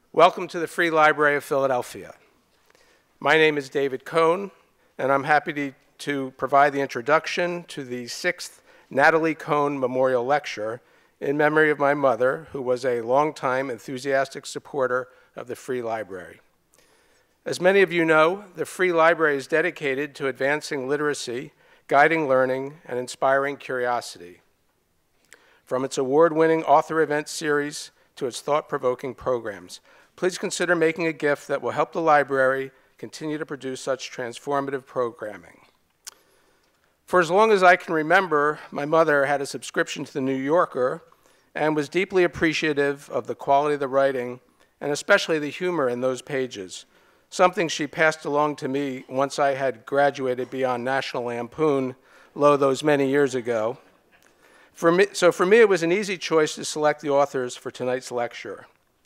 Welcome to the Free Library of Philadelphia. My name is David Cohn, and I'm happy to provide the introduction to the 6th Natalie Cohn Memorial Lecture in memory of my mother, who was a longtime enthusiastic supporter of the Free Library. As many of you know, the Free Library is dedicated to advancing literacy, guiding learning, and inspiring curiosity. From its award-winning author event series to its thought-provoking programs, please consider making a gift that will help the library continue to produce such transformative programming. For as long as I can remember, my mother had a subscription to the New Yorker and was deeply appreciative of the quality of the writing and especially the humor in those pages, something she passed along to me once I had graduated beyond National Lampoon, lo, those many years ago. For me, it was an easy choice to select the authors for tonight's lecture.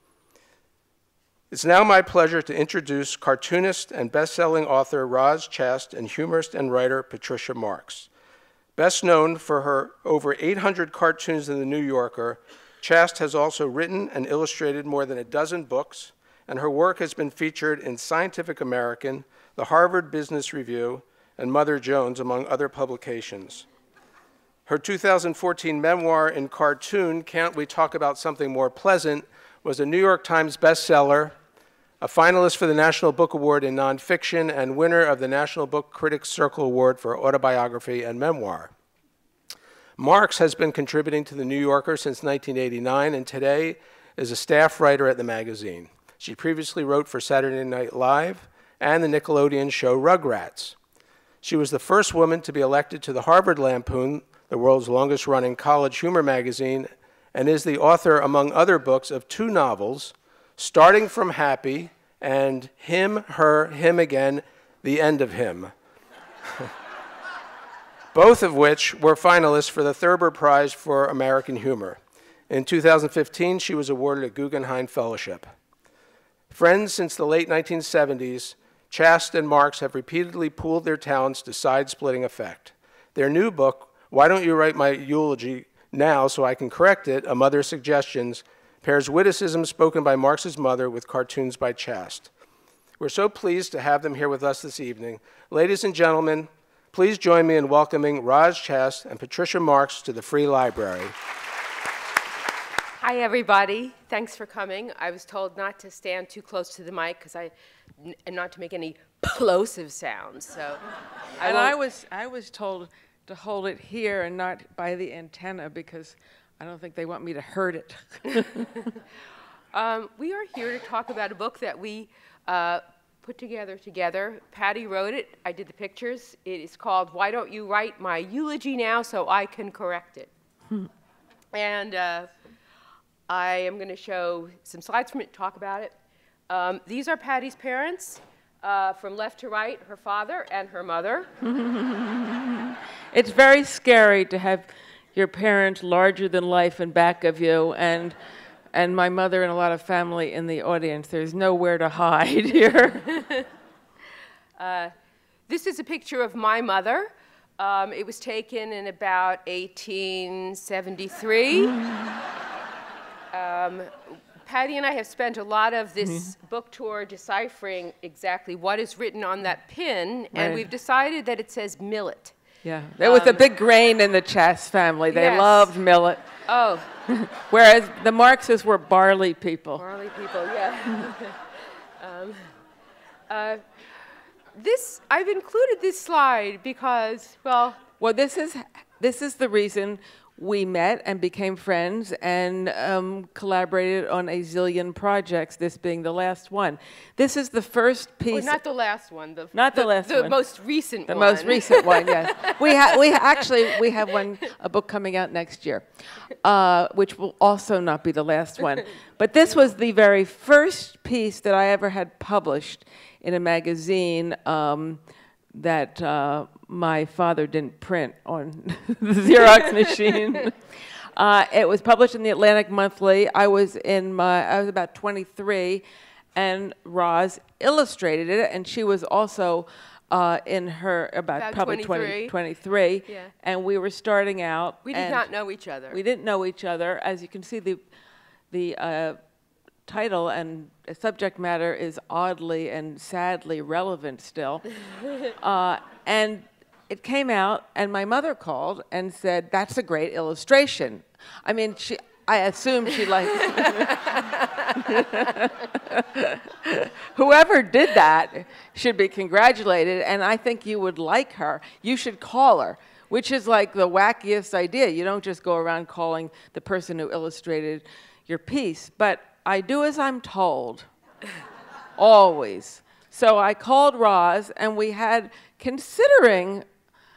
It's now my pleasure to introduce cartoonist and best-selling author Roz Chast and humorist and writer Patricia Marx. Best known for her over 800 cartoons in the New Yorker, Chast has also written and illustrated more than a dozen books, and her work has been featured in Scientific American, the Harvard Business Review, and Mother Jones, among other publications. Her 2014 memoir in cartoon, Can't We Talk About Something More Pleasant, was a New York Times bestseller, a finalist for the National Book Award in Nonfiction, and winner of the National Book Critics Circle Award for Autobiography and Memoir. Marx has been contributing to The New Yorker since 1989, and today is a staff writer at the magazine. She previously wrote for Saturday Night Live and the Nickelodeon show Rugrats. She was the first woman to be elected to the Harvard Lampoon, the world's longest-running college humor magazine, and is the author, among other books, of 2 novels, Starting from Happy and Him, Her, Him Again, The End of Him, both of which were finalists for the Thurber Prize for American Humor. In 2015, she was awarded a Guggenheim Fellowship. Friends since the late 1970s, Chast and Marx have repeatedly pooled their talents to side-splitting effect. Their new book, Why Don't You Write My Eulogy Now So I Can Correct It, A Mother's Suggestions, pairs witticisms spoken by Marx's mother with cartoons by Chast. We're so pleased to have them here with us this evening. Ladies and gentlemen, please join me in welcoming Roz Chast and Patricia Marx to the Free Library. Hi, everybody. Thanks for coming. I was told not to stand too close to the mic and not to make any plosive sounds. So, I was told to hold it here and not by the antenna because I don't think they want me to hurt it. We are here to talk about a book that we put together. Patty wrote it. I did the pictures. It is called Why Don't You Write My Eulogy Now So I Can Correct It. And I am going to show some slides from it, talk about it. These are Patty's parents. From left to right, her father and her mother. It's very scary to have your parents larger than life in back of you, and my mother and a lot of family in the audience. There's nowhere to hide here. This is a picture of my mother. It was taken in about 1873. Patty and I have spent a lot of this book tour deciphering exactly what is written on that pin, and we've decided that it says millet. Yeah, there was a big grain in the Chast family. They loved millet. Oh. Whereas the Marxists were barley people. Barley people, yeah. I've included this slide because, well, this is the reason we met and became friends and collaborated on a zillion projects, this being the last one. This is the first piece. Well, not the last one. The most recent one. The most recent one, yes. We have a book coming out next year, which will also not be the last one. But this was the very first piece that I ever had published in a magazine that my father didn't print on the Xerox machine. It was published in the Atlantic Monthly. I was about 23, and Roz illustrated it, and she was also in her about probably 23. Yeah. And we were starting out. We did not know each other. We didn't know each other. As you can see, the title and subject matter is oddly and sadly relevant still. And it came out, and my mother called and said, "That's a great illustration." I mean, I assume she liked whoever did that should be congratulated, and I think you would like her. You should call her, which is like the wackiest idea. You don't just go around calling the person who illustrated your piece, but I do as I'm told, always. So I called Roz, and we had, considering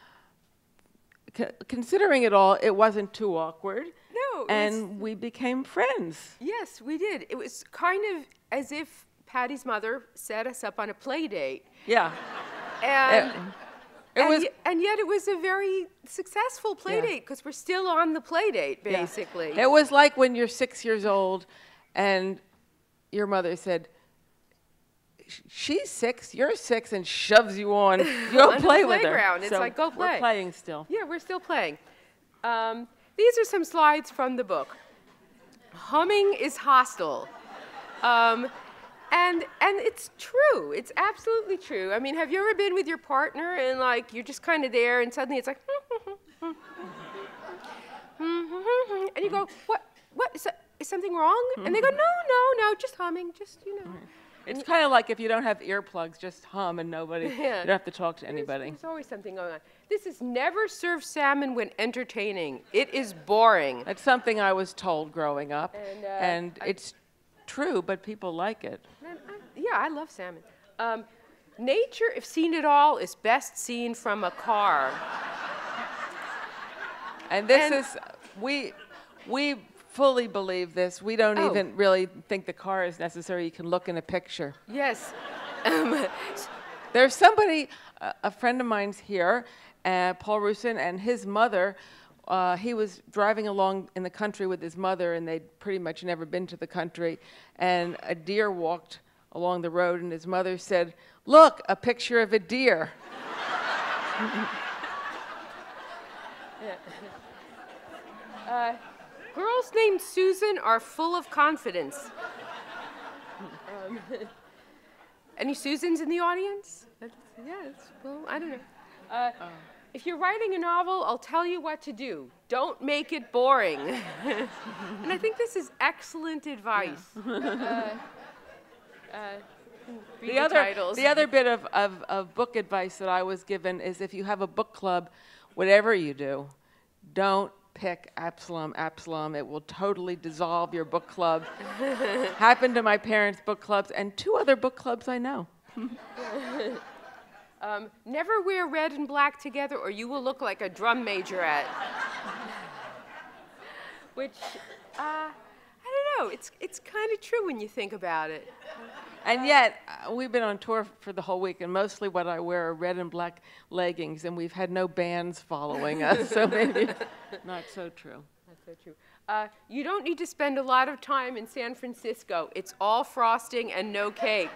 it all, it wasn't too awkward. No. And we became friends. Yes, we did. It was kind of as if Patty's mother set us up on a play date. Yeah. And And yet it was a very successful play date because we're still on the play date, basically. It was like when you're 6 years old and your mother said, "She's 6, you're 6," and shoves you on. Go play with her. It's like, go play. We're playing still. Yeah, we're still playing. These are some slides from the book. Humming is hostile. And it's true. It's absolutely true. I mean, have you ever been with your partner and like you're just kind of there and suddenly it's like, and you go, what is something wrong? And they go, no, just humming, just, you know. It's kind of like if you don't have earplugs, just hum and nobody, you don't have to talk to anybody. There's always something going on. This is never serve salmon when entertaining. It is boring. That's something I was told growing up, And, it's true, but people like it. Yeah, I love salmon. Nature, if seen at all, is best seen from a car. And this is, we fully believe this. We don't even really think the car is necessary. You can look in a picture. Yes. There's somebody, a friend of mine's here, Paul Rusin, and his mother, he was driving along in the country with his mother, and they'd pretty much never been to the country, and a deer walked along the road, and his mother said, "Look, a picture of a deer." Girls named Susan are full of confidence. Any Susans in the audience? Well, I don't know. If you're writing a novel, I'll tell you what to do. Don't make it boring. And I think this is excellent advice. The other bit of book advice that I was given is if you have a book club, whatever you do, don't pick Absalom. It will totally dissolve your book club. Happened to my parents' book clubs and 2 other book clubs I know. Never wear red and black together or you will look like a drum majorette. Which, I don't know, it's kind of true when you think about it. And yet, we've been on tour for the whole week, and mostly what I wear are red and black leggings, and we've had no bands following us, so maybe not so true. Not so true. You don't need to spend a lot of time in San Francisco. It's all frosting and no cake.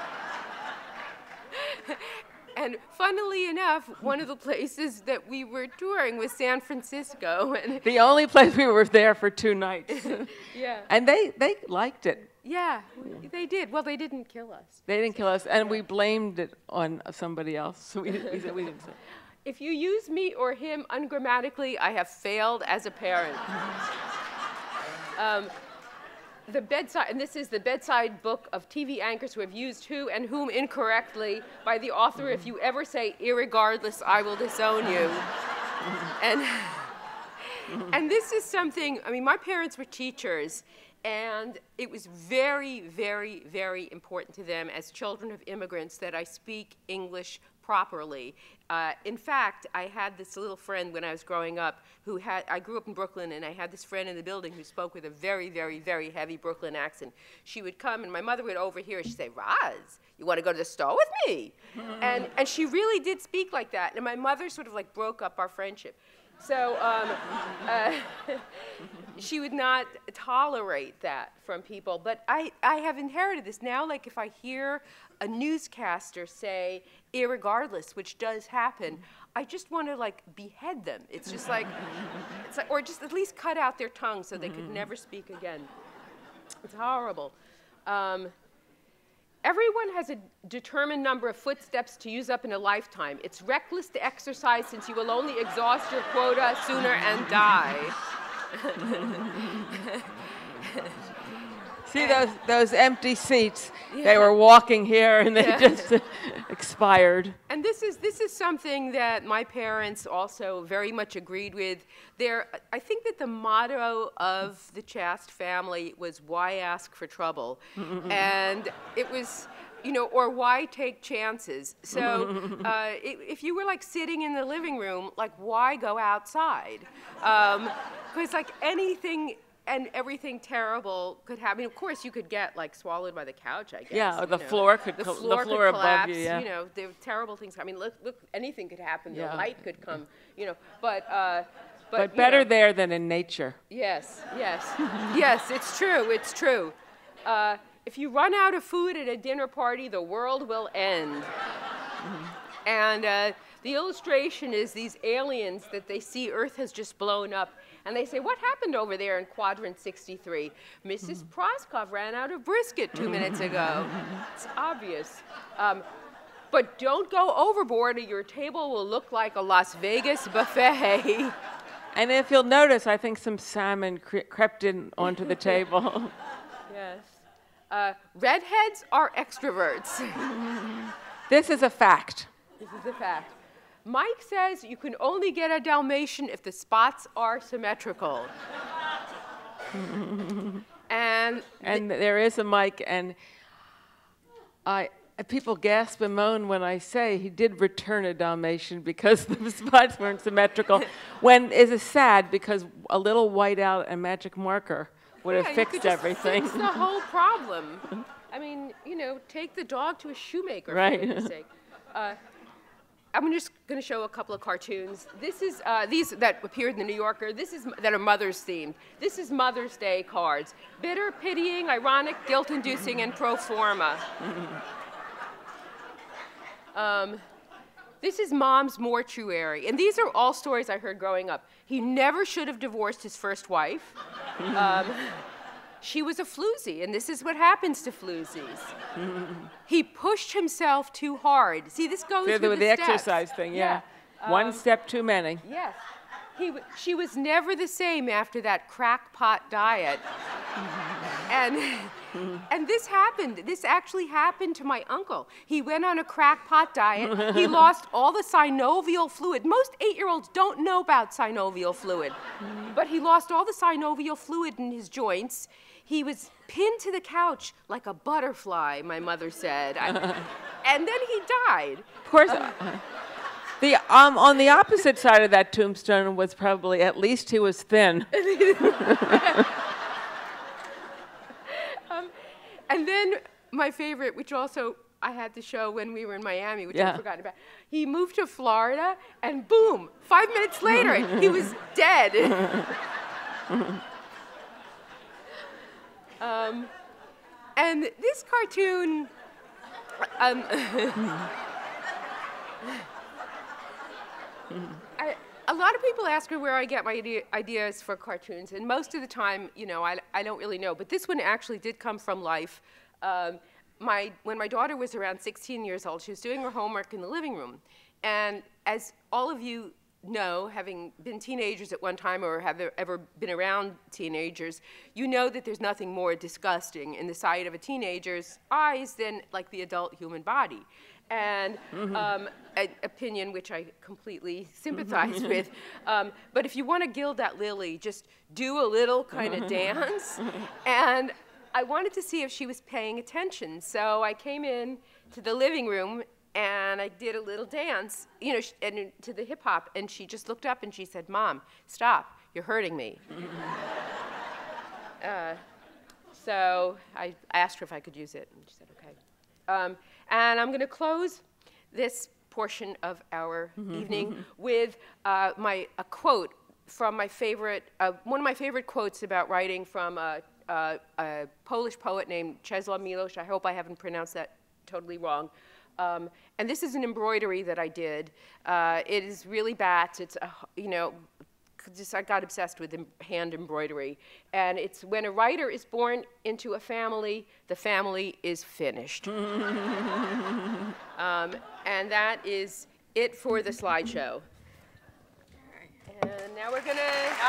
And funnily enough, one of the places that we were touring was San Francisco. And the only place we were there for 2 nights. Yeah. And they liked it. Yeah, they did. Well, they didn't kill us. They didn't kill us, and we blamed it on somebody else. So we said we didn't say. If you use me or him ungrammatically, I have failed as a parent. The bedside, and this is the bedside book of TV anchors who have used who and whom incorrectly by the author. If you ever say irregardless, I will disown you. And this is something, I mean, my parents were teachers, and it was very, very, very important to them as children of immigrants that I speak English properly. In fact, I had this little friend when I was growing up I grew up in Brooklyn, and I had this friend in the building who spoke with a very, very, very heavy Brooklyn accent. She would come, and my mother would overhear her. She'd say, "Roz, you want to go to the store with me?" And she really did speak like that, and my mother sort of like broke up our friendship. So she would not tolerate that from people. But I have inherited this now. Like if I hear a newscaster say irregardless, which does happen, I just want to like behead them. It's just like, or just at least cut out their tongue so they could never speak again. It's horrible. Everyone has a determined number of footsteps to use up in a lifetime. It's reckless to exercise since you will only exhaust your quota sooner and die. See those empty seats? Yeah. They were walking here and they just expired. And this is something that my parents also very much agreed with. I think that the motto of the Chast family was "Why ask for trouble?" And it was, or why take chances? So if you were like sitting in the living room, like why go outside? Because like anything and everything terrible could happen. Of course, you could get like swallowed by the couch, I guess. Yeah, or the floor could the floor could collapse, above you. Yeah. There were terrible things. I mean, look, anything could happen. Yeah. The light could come. But better there than in nature. Yes, yes, it's true. It's true. If you run out of food at a dinner party, the world will end. And the illustration is these aliens that they see Earth has just blown up. And they say, what happened over there in quadrant 63? Mrs. Proskov ran out of brisket 2 minutes ago. It's obvious. But don't go overboard or your table will look like a Las Vegas buffet. And if you'll notice, I think some salmon crept in onto the table. Yes. Redheads are extroverts. This is a fact. This is a fact. Mike says you can only get a Dalmatian if the spots are symmetrical. And there is a Mike, and people gasp and moan when I say he did return a Dalmatian because the spots weren't symmetrical. When is sad because a little whiteout and magic marker would have fixed everything. Fix the whole problem. I mean, take the dog to a shoemaker, right. For goodness sake. I'm just going to show a couple of cartoons. This is these that appeared in the New Yorker. That are Mother's themed. This is Mother's Day cards. Bitter, pitying, ironic, guilt-inducing, and pro forma. This is Mom's mortuary. And these are all stories I heard growing up. He never should have divorced his first wife. She was a floozy, and this is what happens to floozies. He pushed himself too hard. See, this goes with the steps. exercise thing, yeah. One step too many. Yes. She was never the same after that crackpot diet. And this happened. This actually happened to my uncle. He went on a crackpot diet. He lost all the synovial fluid. Most 8-year-olds don't know about synovial fluid. But he lost all the synovial fluid in his joints. He was pinned to the couch like a butterfly, my mother said. And then he died. Of course. On the opposite side of that tombstone was probably, at least he was thin. And then my favorite, which also I had to show when we were in Miami, which I forgot about. He moved to Florida, and boom, 5 minutes later, he was dead. And this cartoon, a lot of people ask me where I get my ideas for cartoons, and most of the time, I don't really know. But this one actually did come from life. When my daughter was around 16 years old, she was doing her homework in the living room. And as all of you know, having been teenagers at one time or have ever been around teenagers, you know that there's nothing more disgusting in the sight of a teenager's eyes than like the adult human body. And an opinion which I completely sympathize with. But if you want to gild that lily, just do a little kind of dance. And I wanted to see if she was paying attention. So I came in to the living room and I did a little dance, and to the hip hop, and she just looked up and she said, "Mom, stop, you're hurting me." So I asked her if I could use it, and she said, okay. And I'm going to close this portion of our evening with a quote from my favorite, one of my favorite quotes about writing from a Polish poet named Czesław Miłosz. I hope I haven't pronounced that totally wrong. And this is an embroidery that I did. It is really bats. It's I got obsessed with hand embroidery. And it's when a writer is born into a family, the family is finished. And that is it for the slideshow. And now we're gonna.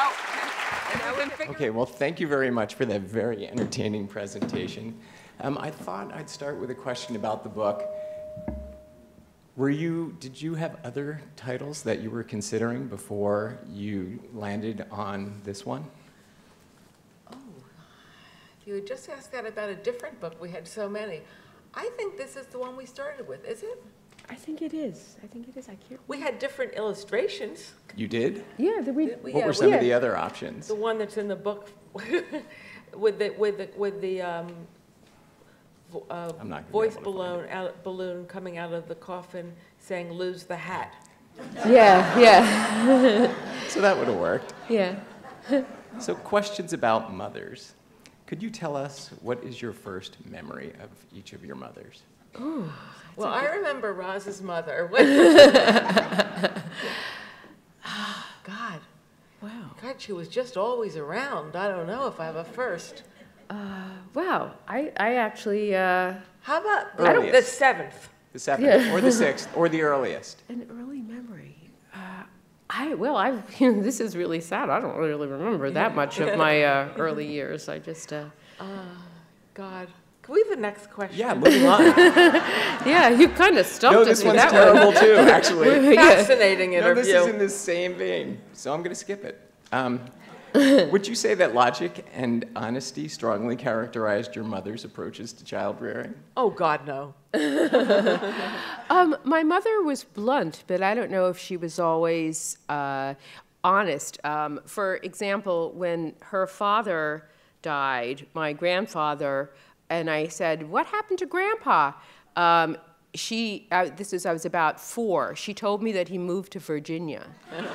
Okay, well, thank you very much for that very entertaining presentation. I thought I'd start with a question about the book. Did you have other titles that you were considering before you landed on this one? Oh, if you had just asked that about a different book, we had so many. I think this is the one we started with, is it? I think it is. I can't. We had different illustrations. You did? Yeah, What were some of the other options? The one that's in the book with the voice balloon coming out of the coffin saying "lose the hat." Yeah. So that would have worked. Yeah. So questions about mothers. Could you tell us what is your first memory of each of your mothers? Ooh, well, I remember Roz's mother. God. Wow. God, she was just always around. I don't know if I have a first. Wow. I actually. How about the Earliest. 7th? The 7th, or the 6th, or the earliest? An early memory. This is really sad. I don't really remember that much of my early years. I just. God. Can we have the next question? Yeah, moving on. Yeah, you kind of stumped No, us this with one's that terrible too, actually. Fascinating No, interview. this is in the same vein, so I'm going to skip it. Would you say that logic and honesty strongly characterized your mother's approaches to child rearing? Oh, God, no. My mother was blunt, but I don't know if she was always honest. For example, when her father died, my grandfather, and I said, "What happened to Grandpa?" I was about 4. She told me that he moved to Virginia.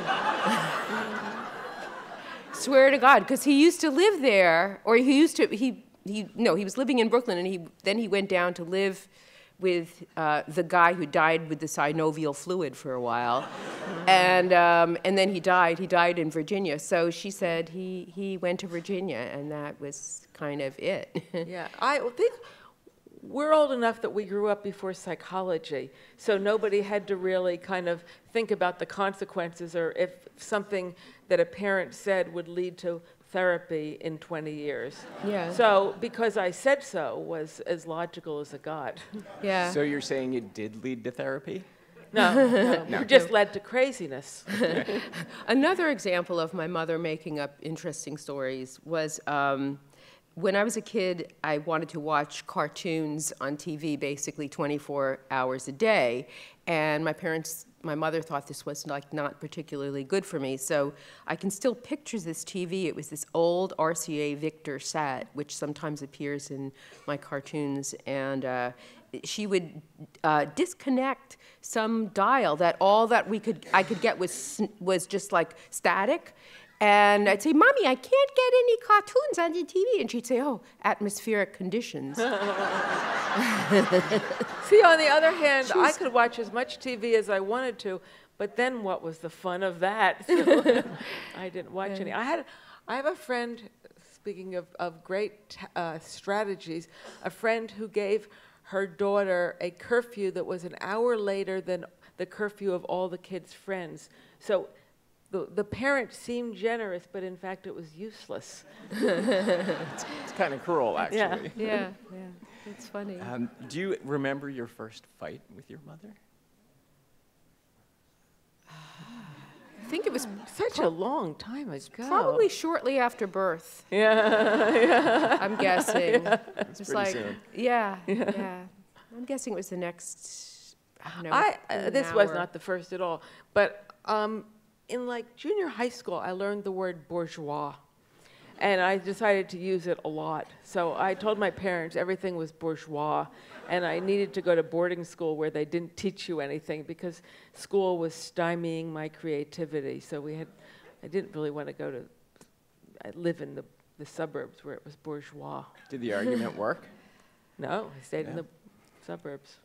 Swear to God, because he used to live there, or he was living in Brooklyn, and then he went down to live with the guy who died with the synovial fluid for a while, and then he died in Virginia. So she said he went to Virginia, and that was kind of it. Yeah, I think we're old enough that we grew up before psychology, so nobody had to really kind of think about the consequences or if something that a parent said would lead to therapy in 20 years. Yeah. So because I said so was as logical as a god. Yeah. So you're saying it did lead to therapy? No, it just led to craziness. Another example of my mother making up interesting stories was when I was a kid, I wanted to watch cartoons on TV basically 24 hours a day, and my mother thought this was not particularly good for me, so I can still picture this TV. It was this old RCA Victor sat, which sometimes appears in my cartoons, and she would disconnect some dial that all that I could get was just like static. And I'd say, "Mommy, I can't get any cartoons on the TV." And she'd say, "Oh, atmospheric conditions." See, on the other hand, I could watch as much TV as I wanted to, but then what was the fun of that? So I didn't watch any. I have a friend, speaking of great strategies, a friend who gave her daughter a curfew that was an hour later than the curfew of all the kids' friends. So the parent seemed generous, but in fact it was useless. It's kind of cruel, actually. Yeah, it's funny. Do you remember your first fight with your mother? I think it was Such a long time ago. probably shortly after birth. Yeah. I'm guessing. It's It's pretty like, soon. yeah. I'm guessing it was the next, I don't know. This was not the first at all, but in like junior high school, I learned the word bourgeois, and I decided to use it a lot. So I told my parents everything was bourgeois, and I needed to go to boarding school where they didn't teach you anything because school was stymieing my creativity. So I didn't really want to I live in the suburbs where it was bourgeois. Did the argument work? No, I stayed in the suburbs.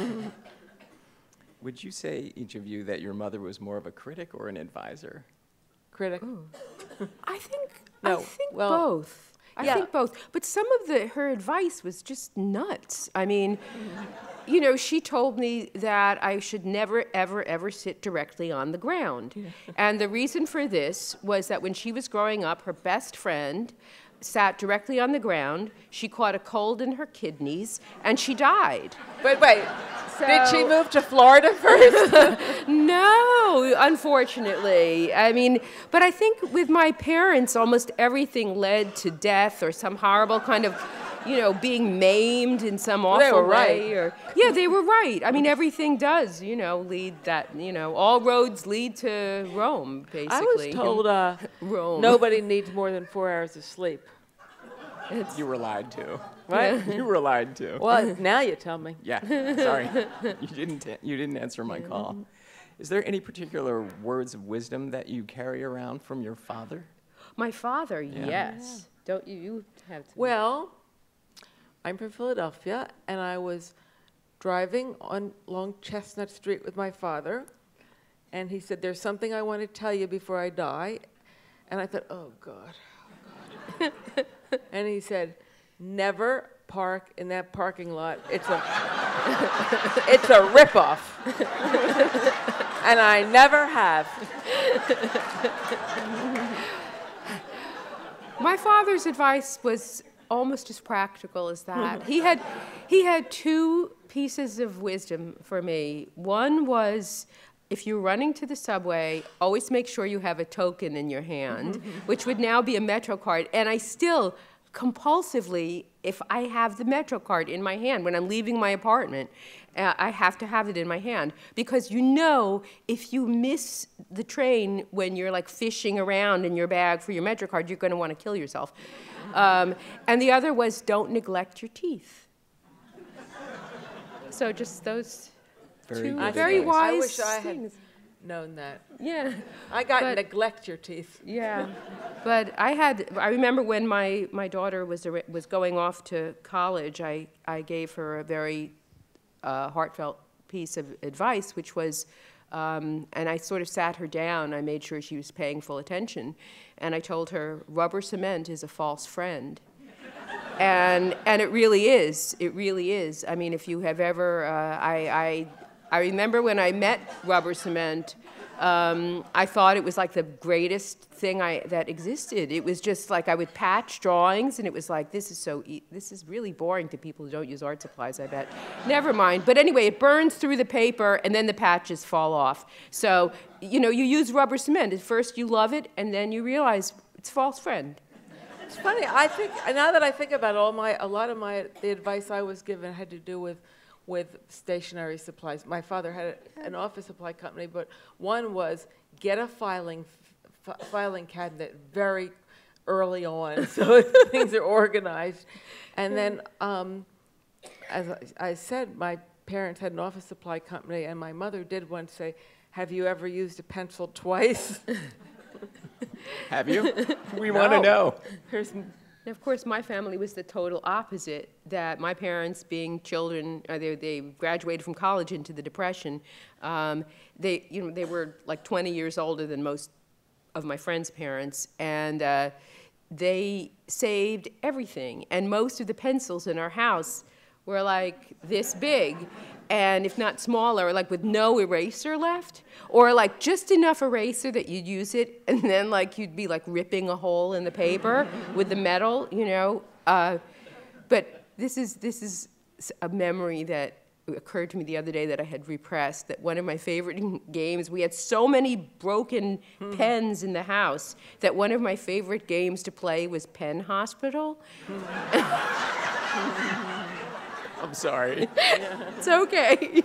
Would you say, each of you, that your mother was more of a critic or an advisor? critic? I think No, well, both. I yeah. think both. But some of her advice was just nuts. I mean, she told me that I should never, ever, ever sit directly on the ground. And the reason for this was that when she was growing up, her best friend sat directly on the ground. She caught a cold in her kidneys, and she died. But wait, did she move to Florida first? No, unfortunately. I mean, but I think with my parents, almost everything led to death or some horrible kind of, being maimed in some awful They were way. right. Yeah, they were right. I mean, everything does, lead that, all roads lead to Rome, basically. I was told Rome. nobody needs more than 4 hours of sleep. You were lied to. What? You were lied to. Well, now you tell me. Yeah, sorry. You didn't answer my call. Is there any particular words of wisdom that you carry around from your father? My father, yes. Don't you have to? Well, I'm from Philadelphia, and I was driving along Chestnut Street with my father, and he said, "There's something I want to tell you before I die." And I thought, oh, God. And he said, "Never park in that parking lot. It's a ripoff." And I never have. My father's advice was almost as practical as that. He had two pieces of wisdom for me. One was, if you're running to the subway, always make sure you have a token in your hand, which would now be a Metro card. And I still compulsively, if I have the Metro card in my hand when I'm leaving my apartment, I have to have it in my hand, because if you miss the train when you're like fishing around in your bag for your Metro card, you're going to want to kill yourself. And the other was, don't neglect your teeth. So just those two very wise I wish I had things. known that. Yeah. I got neglect your teeth. Yeah, but I remember when my daughter was going off to college, I gave her a very heartfelt piece of advice, which was, and I sort of sat her down. I made sure she was paying full attention, and I told her, rubber cement is a false friend. And it really is. It really is. I mean, if you have ever, I remember when I met rubber cement, I thought it was like the greatest thing that existed. It was just like I would patch drawings, and it was like, this is really boring to people who don't use art supplies, I bet. Never mind. But anyway, it burns through the paper, and then the patches fall off. So, you use rubber cement. At first you love it, and then you realize it's a false friend. It's funny. I think now that I think about the advice I was given had to do with stationery supplies. My father had an office supply company, but one was get a filing cabinet very early on, so things are organized. And then, as I said, my parents had an office supply company, and my mother did once say, "Have you ever used a pencil twice?" Have you? We want to know. And of course, my family was the total opposite, that my parents, being children, they graduated from college into the Depression. They were like 20 years older than most of my friends' parents, and they saved everything. And most of the pencils in our house were like this big, and if not smaller, like with no eraser left, or like just enough eraser that you'd use it, and then like you'd be like ripping a hole in the paper with the metal, But this is a memory that occurred to me the other day that I had repressed, that one of my favorite games, we had so many broken pens in the house that one of my favorite games to play was Pen Hospital. I'm sorry. It's okay.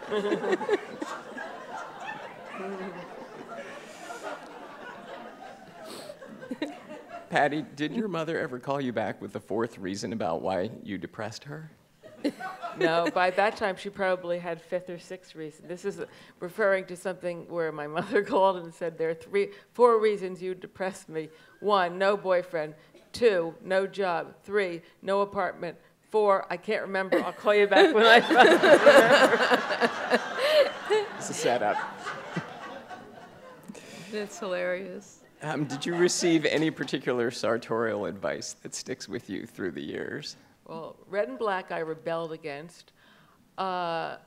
Patty, did your mother ever call you back with the fourth reason about why you depressed her? No, by that time she probably had fifth or sixth reason. This is referring to something where my mother called and said, there are 4 reasons you depressed me. 1, no boyfriend. 2, no job. 3, no apartment. 4, I can't remember. I'll call you back when I remember. It's a setup. That's hilarious. Did you receive any particular sartorial advice that sticks with you through the years? Well, red and black I rebelled against. Let's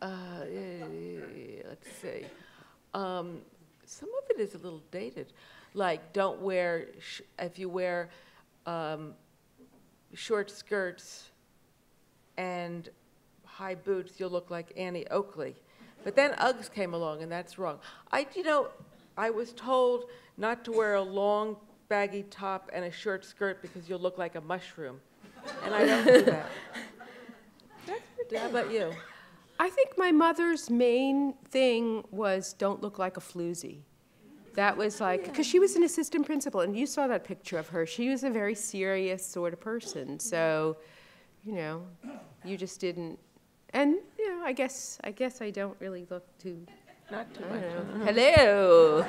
see. Some of it is a little dated. Like, don't wear, if you wear short skirts and high boots, you'll look like Annie Oakley. But then Uggs came along, and that's wrong. I was told not to wear a long, baggy top and a short skirt because you'll look like a mushroom. And I don't do that. How about you? I think my mother's main thing was don't look like a floozy. That was like, because she was an assistant principal, and you saw that picture of her. She was a very serious sort of person. So, you just didn't. And I guess I don't really look too. Not too much. Hello.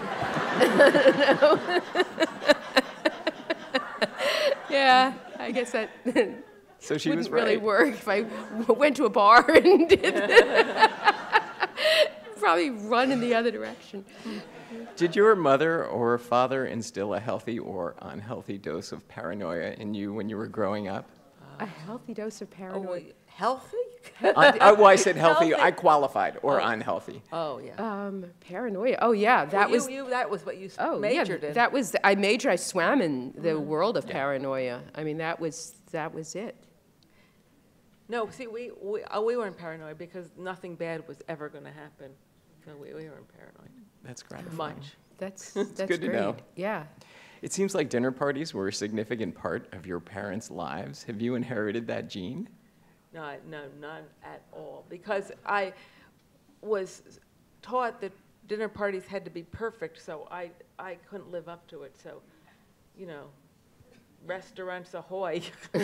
Yeah, I guess that. So she wouldn't was right. really work if I went to a bar and did that. Probably run in the other direction. Did your mother or father instill a healthy or unhealthy dose of paranoia in you when you were growing up? A healthy dose of paranoia. Healthy? I said healthy. Healthy. I qualified. Or unhealthy. Oh, yeah. Paranoia. Oh, yeah. That was. That was what you Oh, majored yeah. in. That was. I swam in the world of paranoia. I mean, that was it. No, see, we weren't paranoid because nothing bad was ever going to happen. So we weren't paranoid. That's gratifying. Much. That's good to great. know. Yeah. It seems like dinner parties were a significant part of your parents' lives. Have you inherited that gene? No, none at all. Because I was taught that dinner parties had to be perfect, so I couldn't live up to it. So, restaurants ahoy.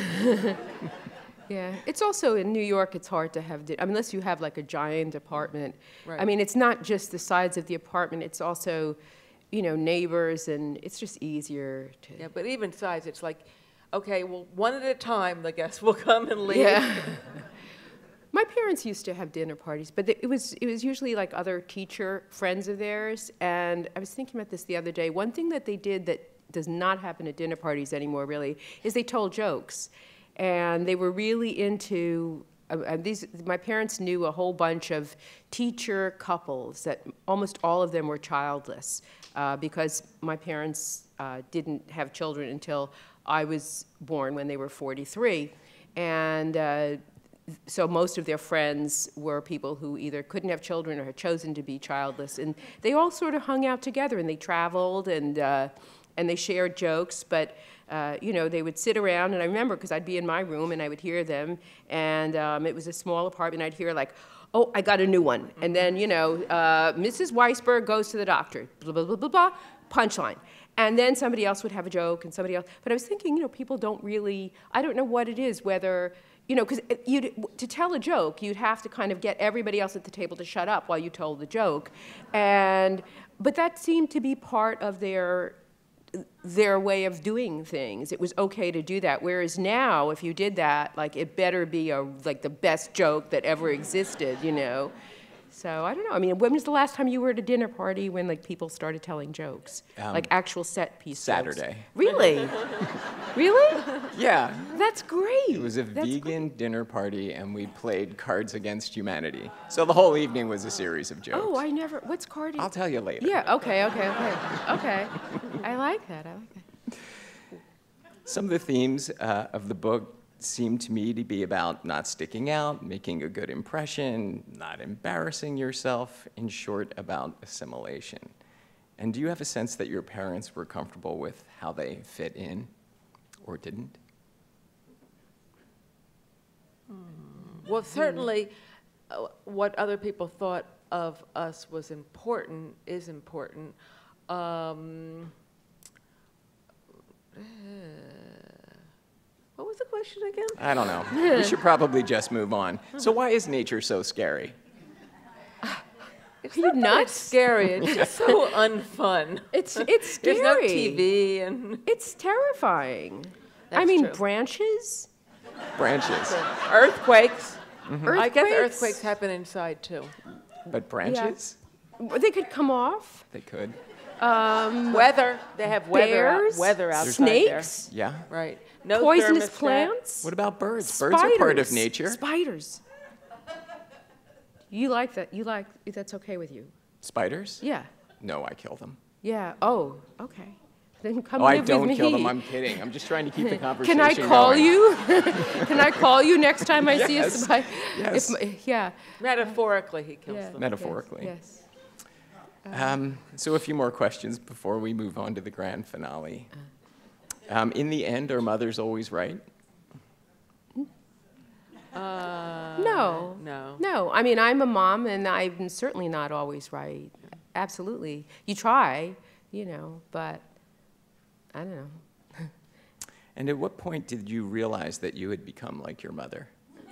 Yeah, it's also in New York. It's hard to have, unless you have like a giant apartment. Right. I mean, it's not just the size of the apartment. It's also, neighbors, and it's just easier to. Yeah, but even size, it's like, okay, well, one at a time, the guests will come and leave. Yeah. My parents used to have dinner parties, but it was usually like other teacher friends of theirs. And I was thinking about this the other day. One thing that they did that does not happen at dinner parties anymore, really, is they told jokes. And they were really into, my parents knew a whole bunch of teacher couples that almost all of them were childless because my parents didn't have children until I was born when they were 43. And so most of their friends were people who either couldn't have children or had chosen to be childless. And they all sort of hung out together, and they traveled, and they shared jokes, but they would sit around, and I remember because I'd be in my room and I would hear them, and it was a small apartment. I'd hear like, "Oh, I got a new one," and then Mrs. Weisberg goes to the doctor, blah blah blah blah blah, punchline, and then somebody else would have a joke, and somebody else. But I was thinking, people don't really. I don't know what it is, whether. Because to tell a joke, you'd have to kind of get everybody else at the table to shut up while you told the joke, but that seemed to be part of their way of doing things. It was okay to do that. Whereas now, if you did that, like it better be the best joke that ever existed, So I don't know. I mean, when was the last time you were at a dinner party when like people started telling jokes, like actual set piece Saturday. jokes? Really? Really? Yeah. That's great. It was a vegan dinner party, and we played Cards Against Humanity. So the whole evening was a series of jokes. Oh, I never. What's card? I'll tell you later. Yeah. Okay. I like that. Some of the themes of the book seem to me to be about not sticking out, making a good impression, not embarrassing yourself, in short, about assimilation. And do you have a sense that your parents were comfortable with how they fit in or didn't? Well, certainly what other people thought of us was important, is important. What was the question again? I don't know. We should probably just move on. So why is nature so scary? It's Are you not that nuts? it's scary. It's just so unfun. It's scary. There's no TV and It's terrifying. That's I mean, true. branches, Branches. earthquakes. earthquakes. I guess earthquakes happen inside too. But branches? They could come off. They could. Weather. They have bears, weather outside snakes, Yeah. there. Right. No poisonous thermostat. plants. What about birds? Birds are part of Spiders. nature. Spiders. You like that? You like that's okay with you? Spiders? Yeah. No, I kill them. Yeah. Oh, okay. Then come Oh, I live don't with me. kill them. I'm kidding. I'm just trying to keep the conversation Can I call going. you? Can I call you next time I see a Yes. spider? Yes. Yeah. Metaphorically, he kills Yeah. them. Metaphorically. Yes. So a few more questions before we move on to the grand finale. In the end, are mothers always right? No. No. No. I mean, I'm a mom, and I'm certainly not always right. Absolutely. You try, but I don't know. And at what point did you realize that you had become like your mother?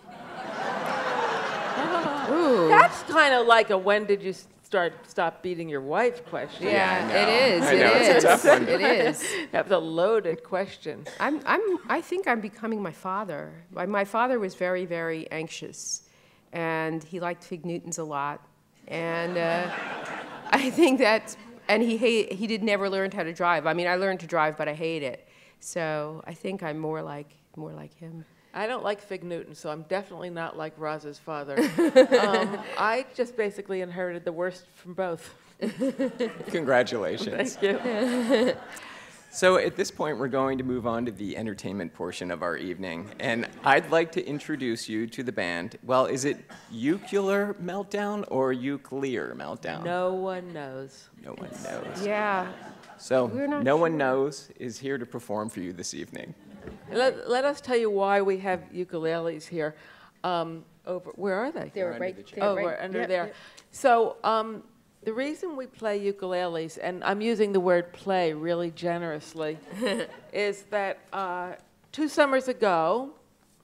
Ooh. That's kind of like a when did you stop beating your wife question. Yeah, I know. it is. I know, It it's a is. tough one. It is. That's a loaded question. I think I'm becoming my father. My father was very, very anxious, and he liked Fig Newtons a lot, and I think that's. And he did never learn how to drive. I mean, I learned to drive, but I hate it. So I think I'm more like him. I don't like Fig Newton, so I'm definitely not like Roz's father. I just basically inherited the worst from both. Congratulations. Thank you. So at this point, we're going to move on to the entertainment portion of our evening. And I'd like to introduce you to the band. Well, is it Ukulele Meltdown or Ukulele Meltdown? No one knows. No one knows. Yeah. So We're not No One sure. Knows is here to perform for you this evening. Let us tell you why we have ukuleles here. Where are they? They're under right. the chair. they're Oh, right- we're under yep, there. yep. So the reason we play ukuleles, and I'm using the word play really generously, is that 2 summers ago,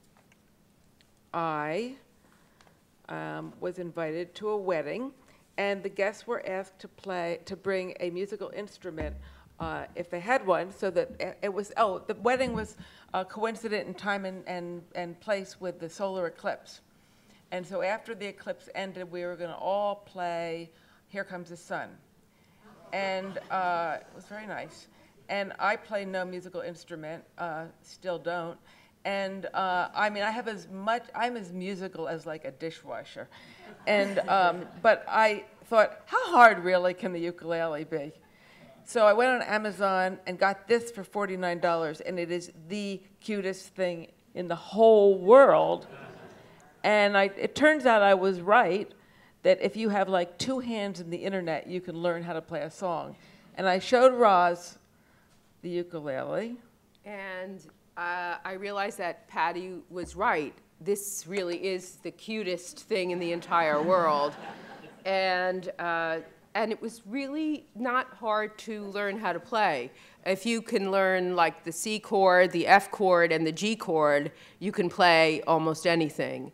I was invited to a wedding, and the guests were asked to bring a musical instrument if they had one, so that it was, the wedding was coincident in time and place with the solar eclipse. And so after the eclipse ended, we were going to all play Here Comes the Sun. And it was very nice. And I play no musical instrument, still don't. And I mean, I'm as musical as like a dishwasher. And, but I thought, how hard really can the ukulele be? So I went on Amazon and got this for $49, and it is the cutest thing in the whole world. And it turns out I was right, that if you have like 2 hands in the internet, you can learn how to play a song. And I showed Roz the ukulele. And I realized that Patty was right. This really is the cutest thing in the entire world. And it was really not hard to learn how to play. If you can learn like the C chord, the F chord, and the G chord, you can play almost anything.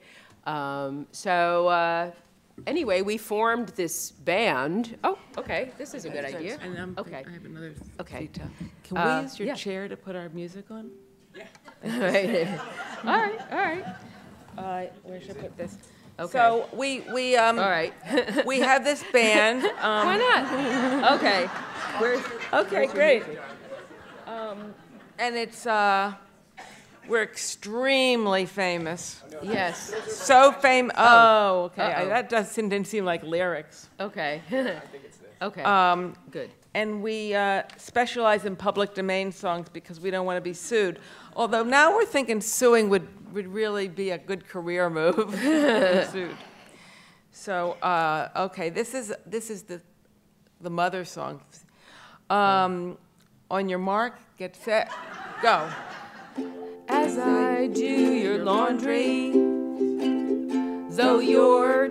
Anyway, we formed this band. Oh, okay, this is a good idea. And Okay. I have another Okay. detail. Can we use your yeah. chair to put our music on? All right, all right. Where should I put this? Okay. So we All right. we have this band. Why not? Okay. Okay, great. And it's we're extremely famous. Yes. So famous. Oh, okay. Uh-oh. That didn't seem like lyrics. Okay. Okay. Good. And we specialize in public domain songs because we don't want to be sued. Although now we're thinking suing would really be a good career move. Sued. So okay, this is the mother song. On your mark, get set, go. As I do your laundry, though you're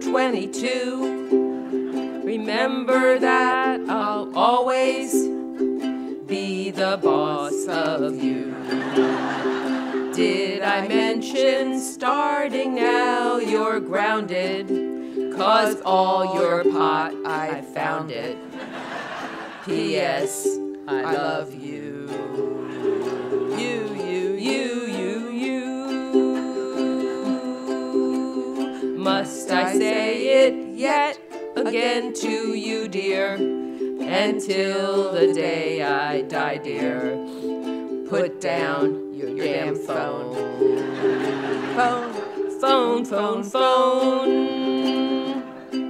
22, remember that I'll always be the boss of you. Did I mention starting now you're grounded? 'Cause all your pot I found it. P.S. I love you. Must I say it yet again to you, dear? until the day I die, dear. Put down your damn phone. Phone, phone, phone.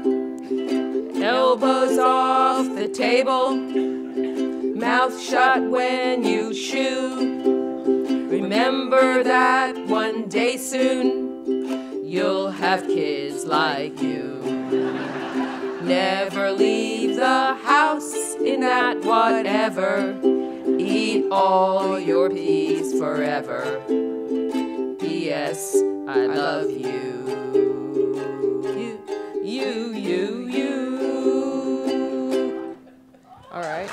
Elbows off the table, mouth shut when you chew. Remember that one day soon you'll have kids like you. Never leave the house in that whatever. Eat all your peas forever. P.S. I love you. You. All right.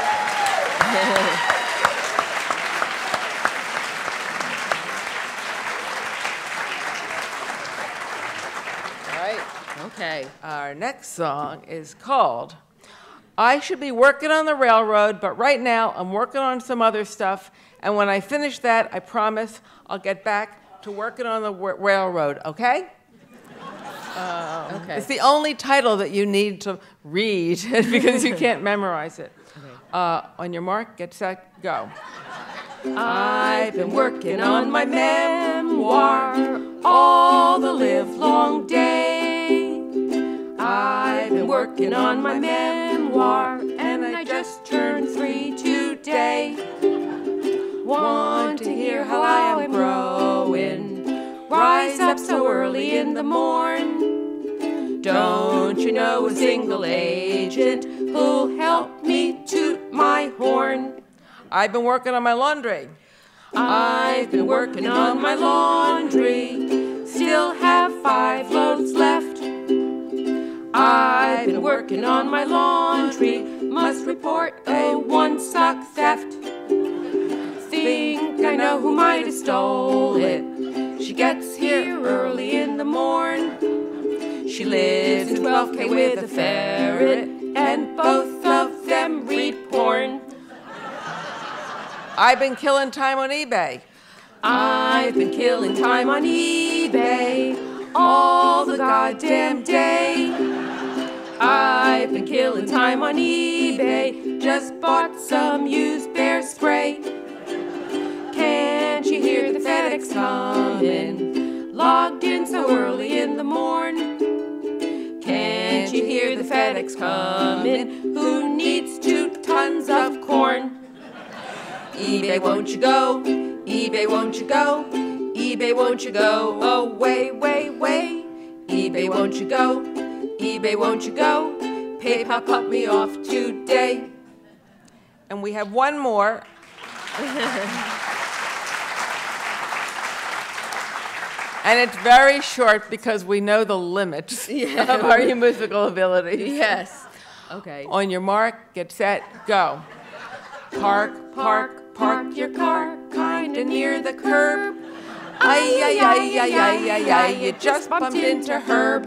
All right. Okay. Our next song is called I Should Be Working on the Railroad, but right now I'm working on some other stuff, and when I finish that, I promise I'll get back to working on the railroad, okay? Okay. It's the only title that you need to read because you can't memorize it. Okay. On your mark, get set, go. I've been working on my memoir all the livelong day. I've been working on my memoir, and I just turned 3 today. Want to hear how I am growing? Rise up so early in the morn. Don't you know a single agent who'll help me toot my horn? I've been working on my laundry. I've been working on my laundry, still have 5 loads left. I've been working on my laundry, must report a 1 sock theft. Think I know who might have stole it. She gets here early in the morn. She lives in 12K with a ferret, and both of them read porn. I've been killing time on eBay. I've been killing time on eBay all the goddamn day. I've been killing time on eBay, just bought some used bear spray. Can't you hear the FedEx coming? Logged in so early in the morn. Can't you hear the FedEx coming? Who needs 2 tons of corn? eBay, won't you go? eBay, won't you go? eBay, won't you go? Away, way, way. eBay, won't you go? eBay, won't you go? PayPal cut me off today. And we have one more. And it's very short because we know the limits of our musical abilities. Yes. Okay. On your mark, get set, go. Park, Park, park your car kinda near the curb. Ay, ay, ay, ay, ay, ay, ay, you just bumped into Herb.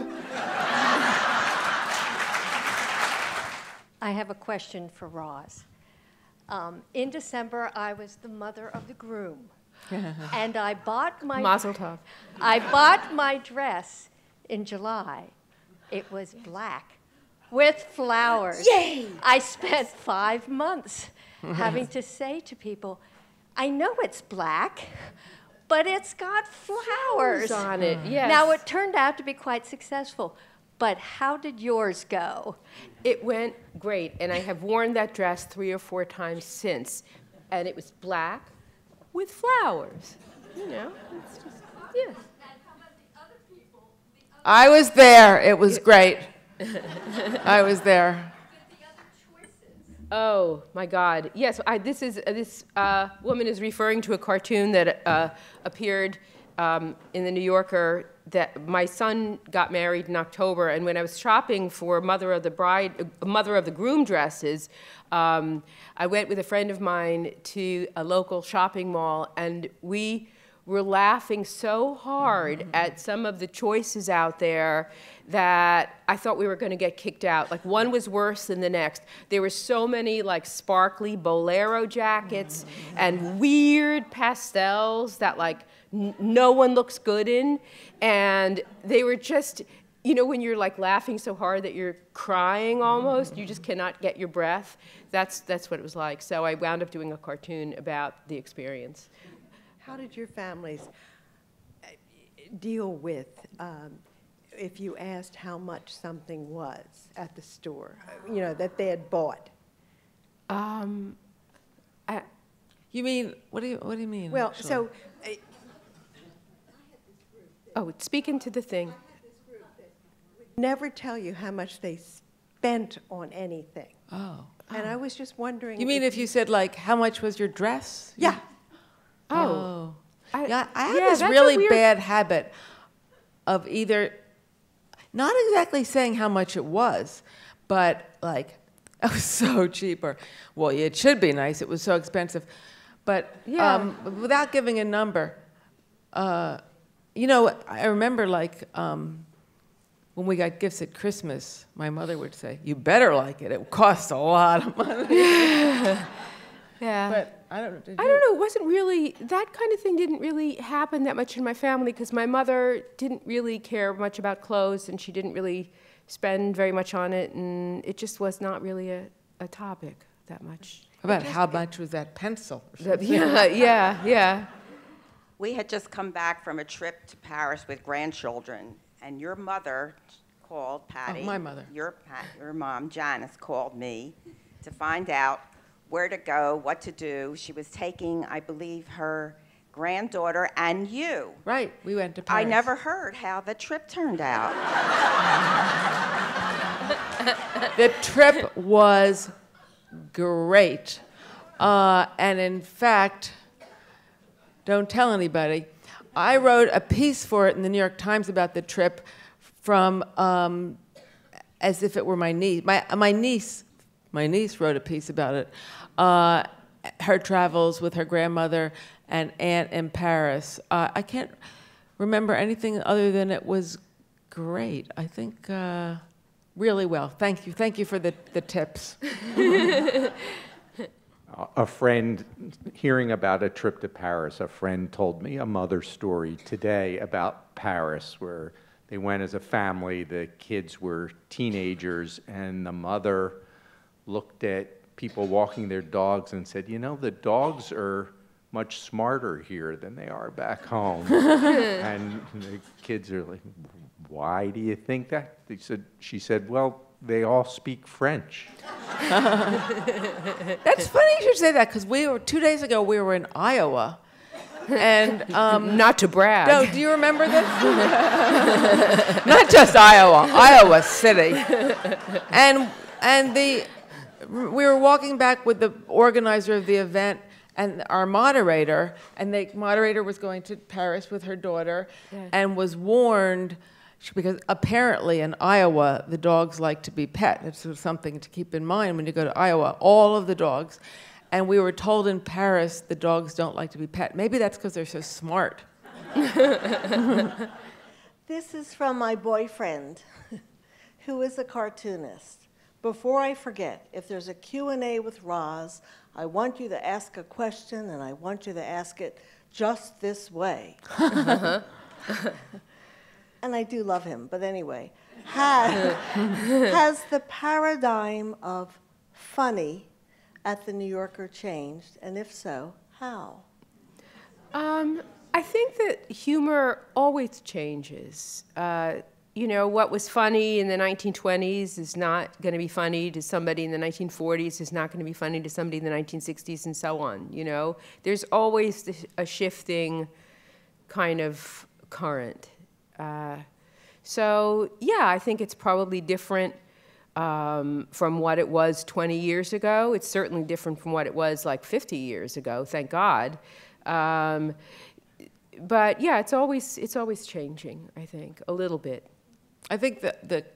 I have a question for Roz. In December, I was the mother of the groom. And I bought my Mazel tov. I bought my dress in July. It was black with flowers. Yay! I spent 5 months having to say to people, I know it's black, but it's got flowers on it. Yes. Now, it turned out to be quite successful. But how did yours go? It went great, and I have worn that dress 3 or 4 times since, and it was black with flowers. You know, it's just, yes. I was there. It was great. I was there. Oh my God! Yes, this woman is referring to a cartoon that appeared in the New Yorker. That my son got married in October, and when I was shopping for mother of the groom dresses, I went with a friend of mine to a local shopping mall, and we were laughing so hard at some of the choices out there that I thought we were going to get kicked out. Like, one was worse than the next. There were so many like sparkly bolero jackets and weird pastels that like no one looks good in, and they were just you know, when you're like laughing so hard that you're crying almost, you just cannot get your breath. That's what it was like. So I wound up doing a cartoon about the experience. How did your families deal with if you asked how much something was at the store, you know, that they had bought? You mean, what do you mean? Well, actually? so Oh, speak into the thing. never tell you how much they spent on anything. Oh. And I was just wondering. You mean if you said, like, how much was your dress? Yeah. Oh. Yeah, I have yeah, this that's a really weird- bad habit of either not exactly saying how much it was, but like, it was so cheap, or, well, it should be nice, it was so expensive. But Yeah. without giving a number, you know, I remember like when we got gifts at Christmas, my mother would say, "You better like it. It costs a lot of money." Yeah. But I don't know. I don't know, it wasn't really, that kind of thing didn't really happen that much in my family because my mother didn't really care much about clothes and she didn't really spend very much on it, and it just was not really a topic that much. About how much was that pencil? Or something? Yeah. We had just come back from a trip to Paris with grandchildren, and your mother called Patty. my mother. Your mom, Janice, called me to find out where to go, what to do. She was taking, I believe, her granddaughter and you. Right, we went to Paris. I never heard how the trip turned out. The trip was great. And in fact, don't tell anybody, I wrote a piece for it in the New York Times about the trip from as if it were my niece. My niece wrote a piece about it. Her travels with her grandmother and aunt in Paris. I can't remember anything other than it was great. I think really well. Thank you. Thank you for the tips. A friend, hearing about a trip to Paris, a friend told me a mother story today about Paris where they went as a family, the kids were teenagers, and the mother looked at people walking their dogs and said, you know, the dogs are much smarter here than they are back home. And the kids are like, why do you think that? She said, well, they all speak French. That's funny you should say that, because 2 days ago we were in Iowa, and Not to brag. no, do you remember this? Not just Iowa, Iowa City, and we were walking back with the organizer of the event and our moderator, and the moderator was going to Paris with her daughter, and was warned. Because apparently in Iowa, the dogs like to be pet. It's something to keep in mind when you go to Iowa, all of the dogs. And we were told in Paris the dogs don't like to be pet. Maybe that's because they're so smart. This is from my boyfriend, who is a cartoonist. Before I forget, if there's a Q&A with Roz, I want you to ask a question, and I want you to ask it just this way. And I do love him, but anyway, has the paradigm of funny at the New Yorker changed, and if so, how? I think that humor always changes. You know, what was funny in the 1920s is not going to be funny to somebody in the 1940s, is not going to be funny to somebody in the 1960s, and so on, you know? There's always a shifting kind of current. So, yeah, I think it's probably different from what it was 20 years ago. It's certainly different from what it was like 50 years ago, thank God. But, yeah, it's always changing, I think, a little bit. I think that the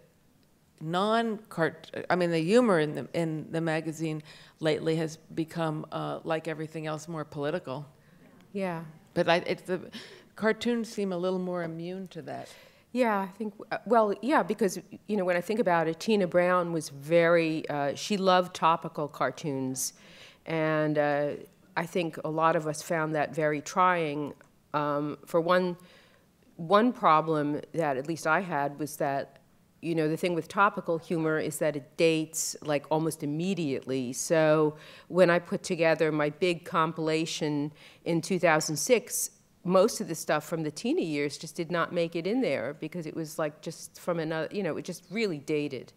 the humor in the magazine lately has become, like everything else, more political. Yeah. But the cartoons seem a little more immune to that. Yeah, I think, well, yeah, because, you know, when I think about it, Tina Brown was she loved topical cartoons. And I think a lot of us found that very trying. For one, one problem that at least I had was that, you know, the thing with topical humor is that it dates like almost immediately. So when I put together my big compilation in 2006, most of the stuff from the teeny years just did not make it in there because it was like just from another, you know, it just really dated.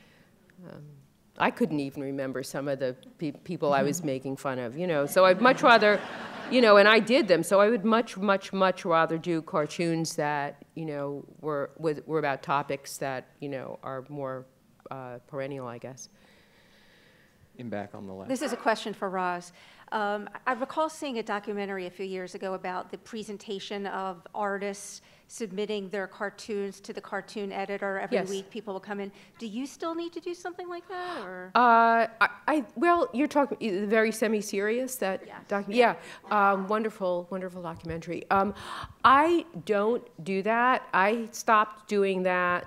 I couldn't even remember some of the people I was making fun of, you know, so I'd much rather, you know, and I did them, so I would much rather do cartoons that, you know, were about topics that, you know, are more perennial, I guess. In back on the left. This is a question for Roz. I recall seeing a documentary a few years ago about the presentation of artists submitting their cartoons to the cartoon editor every Yes. week. People will come in. Do you still need to do something like that, or? Well, you're talking very semi-serious, that Yes. wonderful documentary. I don't do that. I stopped doing that.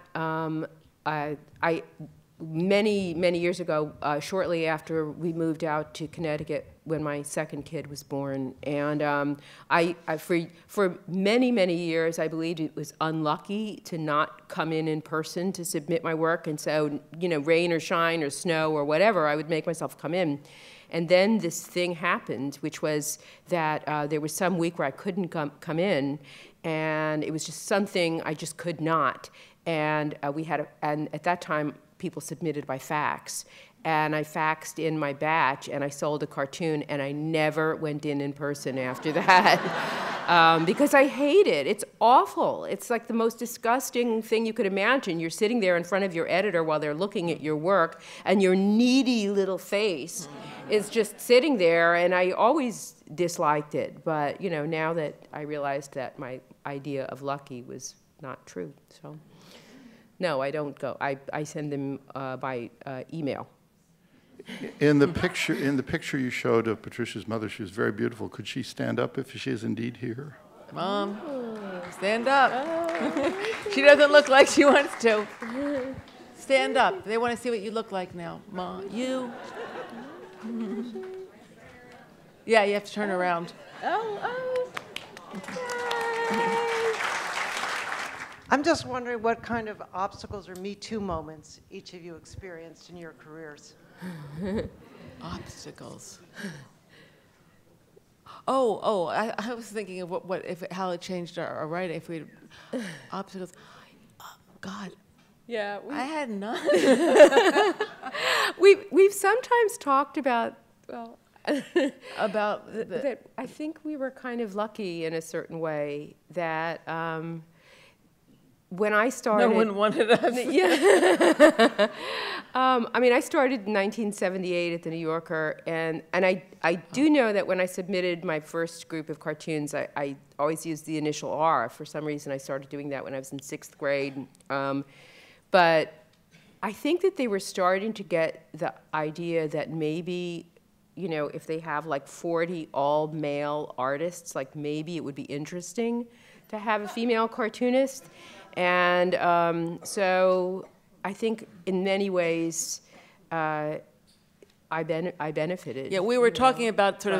Many years ago, shortly after we moved out to Connecticut when my second kid was born, and for many years I believed it was unlucky to not come in person to submit my work, and so, you know, rain or shine or snow or whatever, I would make myself come in. And then this thing happened, which was that there was some week where I couldn't come in, and it was just something I just could not. And and at that time, people submitted by fax. And I faxed in my batch, and I sold a cartoon, and I never went in person after that because I hate it. It's awful. It's like the most disgusting thing you could imagine. You're sitting there in front of your editor while they're looking at your work, and your needy little face is just sitting there, and I always disliked it. But, you know, now that I realized that my idea of lucky was not true, so. No, I don't go. I send them by email. In the picture you showed of Patricia's mother, she was very beautiful. Could she stand up if she is indeed here? Mom, stand up. She doesn't look like she wants to. Stand up. They want to see what you look like now. Mom, you. Yeah, you have to turn around. I'm just wondering what kind of obstacles or Me Too moments each of you experienced in your careers. Obstacles. I was thinking of how it changed our writing. If we obstacles. Oh, God. Yeah, I had none. We've sometimes talked about, well, about that I think we were kind of lucky in a certain way that when I started, no one wanted us. Yeah. I mean, I started in 1978 at the New Yorker, and I do know that when I submitted my first group of cartoons, I always used the initial R. For some reason, I started doing that when I was in 6th grade. But I think that they were starting to get the idea that maybe, you know, if they have like 40 all-male artists, like maybe it would be interesting to have a female cartoonist. And so I think in many ways I benefited. Yeah, we were talking about sort of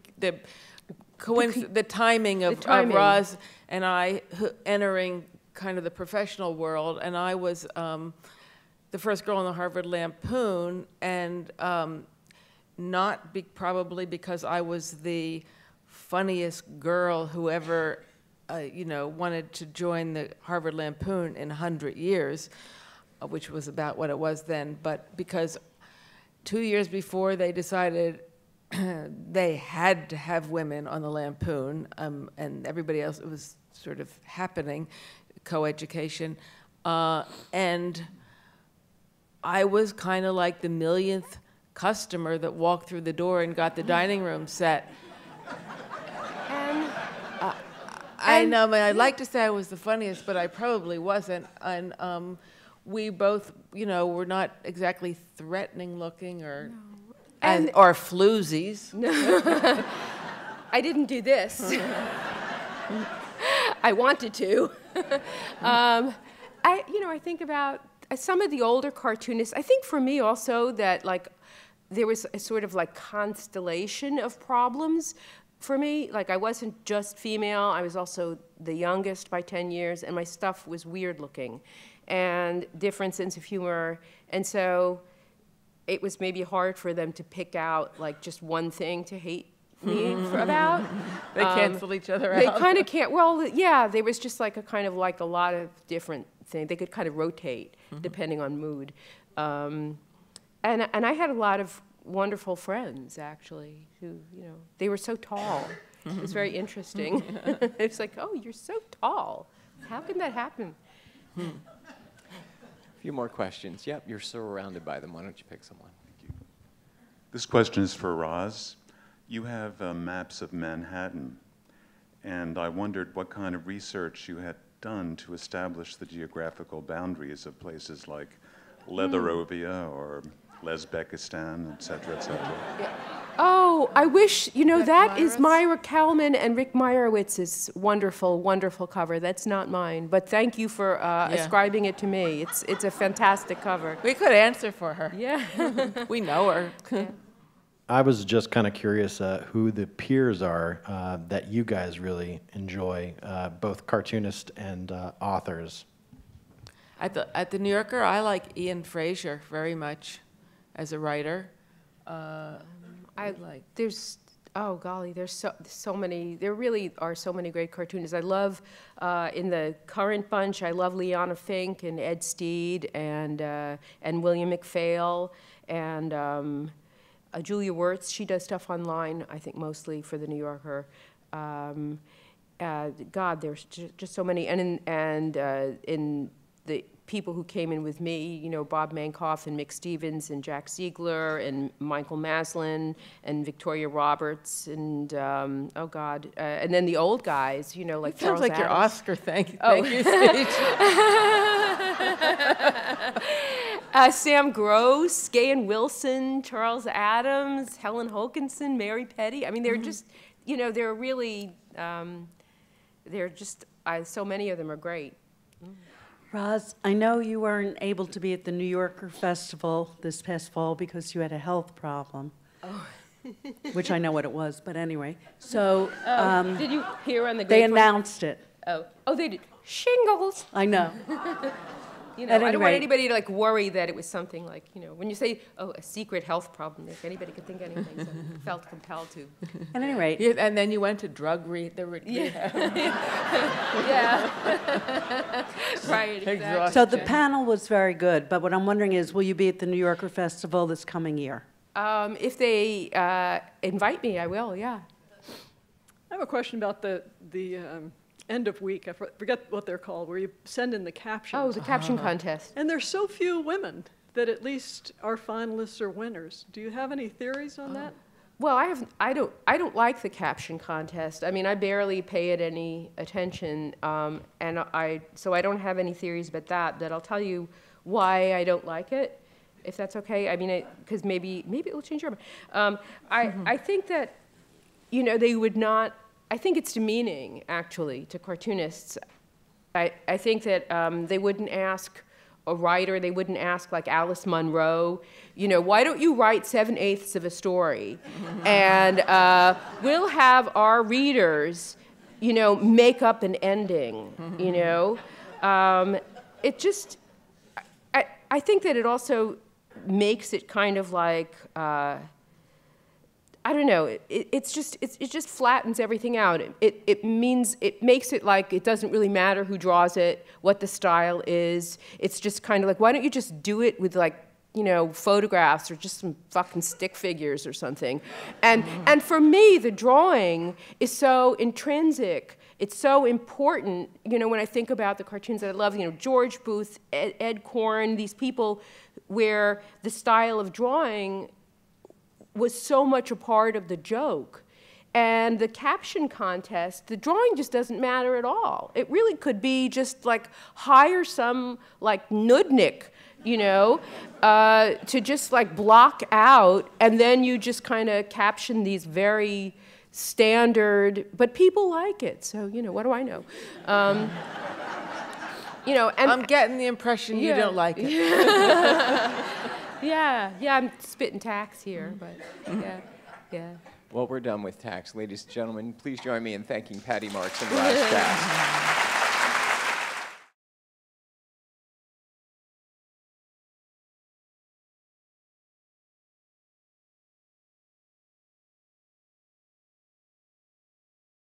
the timing of Roz and I entering kind of the professional world, and I was the first girl in the Harvard Lampoon, and probably because I was the funniest girl who ever wanted to join the Harvard Lampoon in 100 years, which was about what it was then, but because 2 years before they decided they had to have women on the Lampoon, and everybody else, it was sort of happening, co-education, and I was kind of like the millionth customer that walked through the door and got the dining room set. I know, I mean, I'd like to say I was the funniest, but I probably wasn't. And we both, were not exactly threatening looking or floozies. No. I didn't do this. I wanted to. I think about some of the older cartoonists. I think for me also that there was a sort of constellation of problems. for me. Like, I wasn't just female, I was also the youngest by 10 years, and my stuff was weird looking and different sense of humor. And so it was maybe hard for them to pick out like just one thing to hate me about. They cancel each other out. They kind of can't, well, yeah, there was just like a kind of like a lot of different things. They could kind of rotate depending on mood. And I had a lot of wonderful friends, actually, who, you know, they were so tall. It was very interesting. It's like, oh, you're so tall. How can that happen? A few more questions. Yep, you're surrounded by them. Why don't you pick someone? Thank you. This question is for Roz. You have maps of Manhattan, and I wondered what kind of research you had done to establish the geographical boundaries of places like Leatherovia or Lesbekistan, et cetera, et cetera. Yeah. Oh, I wish, you know, that is Myra Kalman and Rick Meyerowitz's wonderful, wonderful cover. That's not mine, but thank you for ascribing it to me. It's a fantastic cover. We could answer for her. Yeah. We know her. Yeah. I was just kind of curious who the peers are that you guys really enjoy, both cartoonists and authors. At the New Yorker, I like Ian Fraser very much as a writer. There's, oh golly, there's so many. There really are so many great cartoonists. I love in the current bunch. I love Liana Fink and Ed Steed and William McPhail and Julia Wirtz. She does stuff online, I think, mostly for the New Yorker. God, there's just so many. And in the people who came in with me, you know, Bob Mankoff and Mick Stevens and Jack Ziegler and Michael Maslin and Victoria Roberts and, oh God, and then the old guys, you know, like it Charles sounds like Adams. your Oscar thank you speech. Sam Gross, Gahan Wilson, Charles Adams, Helen Hokinson, Mary Petty. I mean, they're just, you know, they're really, they're just, so many of them are great. Roz, I know you weren't able to be at the New Yorker Festival this past fall because you had a health problem. Oh. Which I know what it was, but anyway. So did you hear on the they grapevine? announced it. Oh, they did. Shingles. I know. You know, I don't want anybody to like worry that it was something like, you know, when you say, oh, a secret health problem, if anybody could think anything, so I felt compelled to. At any rate. Yeah, and then you went to drug rehab. Yeah. Right, exactly. So the panel was very good, but what I'm wondering is, will you be at the New Yorker Festival this coming year? If they invite me, I will, yeah. I have a question about the end of week, I forget what they're called, where you send in the captions. Oh, the caption contest. And there's so few women that at least are finalists or winners. Do you have any theories on that? Well, I don't like the caption contest. I mean, I barely pay it any attention, so I don't have any theories about that. But I'll tell you why I don't like it, if that's okay. I mean, because maybe it will change your mind. I think that, you know, they would not. I think it's demeaning, actually, to cartoonists. I think that they wouldn't ask a writer, they wouldn't ask like Alice Munro, you know, why don't you write 7/8 of a story? And we'll have our readers, you know, make up an ending, you know? It just, I think that it also makes it kind of like, I don't know. It just flattens everything out. It makes it like it doesn't really matter who draws it, what the style is. It's just kind of like, why don't you just do it with like, you know, photographs or just some fucking stick figures or something. And for me, the drawing is so intrinsic. It's so important. You know, when I think about the cartoons that I love, you know, George Booth, Ed Korn, these people, where the style of drawing was so much a part of the joke. And the caption contest, the drawing just doesn't matter at all. It really could be just like hire some like nudnik, you know, to just like block out, and then you just kind of caption these very standard, but people like it, so, you know, what do I know? You know, and I'm getting the impression you don't like it. Yeah, I'm spitting tacks here, but yeah. Well, we're done with tax. Ladies and gentlemen, please join me in thanking Patty Marx and Roz Chast.